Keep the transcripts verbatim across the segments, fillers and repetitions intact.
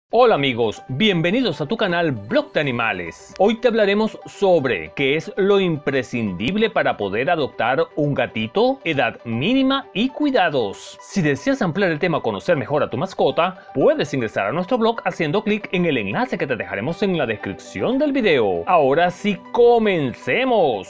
Hola amigos, bienvenidos a tu canal Blog de Animales. Hoy te hablaremos sobre qué es lo imprescindible para poder adoptar un gatito, edad mínima y cuidados. Si deseas ampliar el tema o conocer mejor a tu mascota, puedes ingresar a nuestro blog haciendo clic en el enlace que te dejaremos en la descripción del video. Ahora sí, comencemos.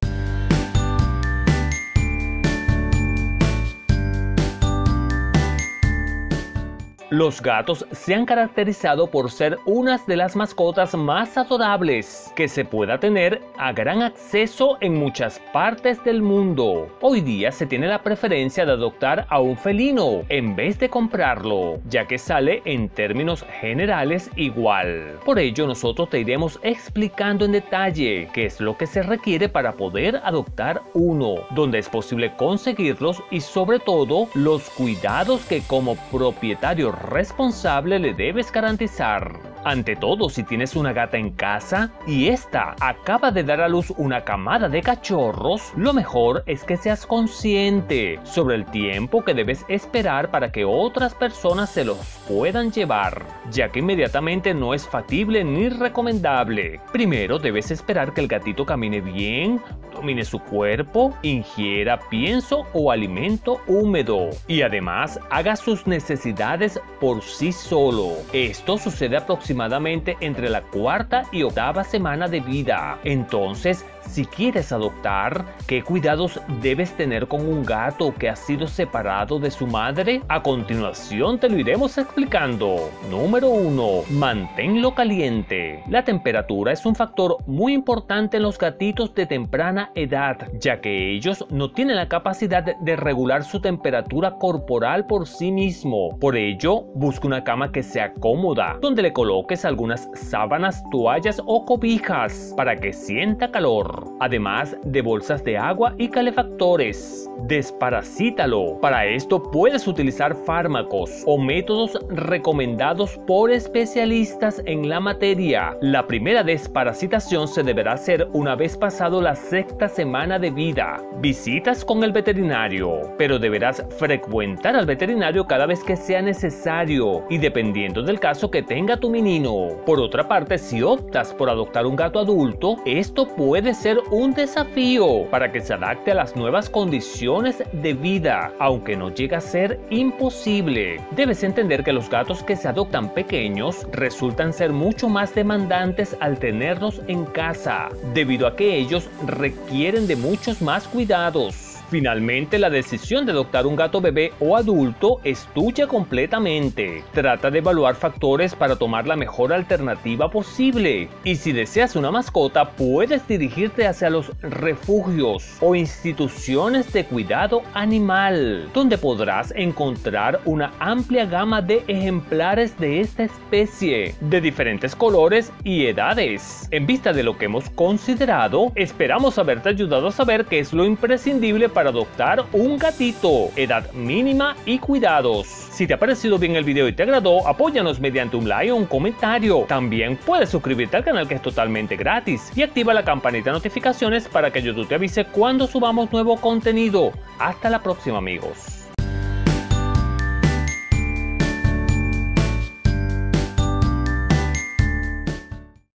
Los gatos se han caracterizado por ser unas de las mascotas más adorables que se pueda tener a gran acceso en muchas partes del mundo. Hoy día se tiene la preferencia de adoptar a un felino en vez de comprarlo, ya que sale en términos generales igual. Por ello nosotros te iremos explicando en detalle qué es lo que se requiere para poder adoptar uno, dónde es posible conseguirlos y sobre todo los cuidados que como propietario responsable le debes garantizar. Ante todo, si tienes una gata en casa y esta acaba de dar a luz una camada de cachorros, lo mejor es que seas consciente sobre el tiempo que debes esperar para que otras personas se los puedan llevar, ya que inmediatamente no es factible ni recomendable. Primero debes esperar que el gatito camine bien, domine su cuerpo, ingiera pienso o alimento húmedo y además haga sus necesidades por sí solo. Esto sucede aproximadamente entre la cuarta y octava semana de vida. Entonces, si quieres adoptar, ¿qué cuidados debes tener con un gato que ha sido separado de su madre? A continuación te lo iremos explicando. Número uno. Manténlo caliente. La temperatura es un factor muy importante en los gatitos de temprana edad, ya que ellos no tienen la capacidad de regular su temperatura corporal por sí mismo. Por ello, busca una cama que sea cómoda, donde le coloques algunas sábanas, toallas o cobijas para que sienta calor. Además de bolsas de agua y calefactores. Desparasítalo. Para esto puedes utilizar fármacos o métodos recomendados por especialistas en la materia. La primera desparasitación se deberá hacer una vez pasado la sexta semana de vida. Visitas con el veterinario, pero deberás frecuentar al veterinario cada vez que sea necesario y dependiendo del caso que tenga tu menino. Por otra parte, si optas por adoptar un gato adulto, esto puede ser un desafío para que se adapte a las nuevas condiciones de vida, aunque no llega a ser imposible. Debes entender que los gatos que se adoptan pequeños resultan ser mucho más demandantes al tenerlos en casa, debido a que ellos requieren de muchos más cuidados. Finalmente, la decisión de adoptar un gato bebé o adulto es tuya completamente. Trata de evaluar factores para tomar la mejor alternativa posible. Y si deseas una mascota, puedes dirigirte hacia los refugios o instituciones de cuidado animal, donde podrás encontrar una amplia gama de ejemplares de esta especie, de diferentes colores y edades. En vista de lo que hemos considerado, esperamos haberte ayudado a saber qué es lo imprescindible para adoptar un gatito, edad mínima y cuidados. Si te ha parecido bien el video y te agradó, apóyanos mediante un like o un comentario. También puedes suscribirte al canal, que es totalmente gratis, y activa la campanita de notificaciones para que YouTube te avise cuando subamos nuevo contenido. Hasta la próxima amigos.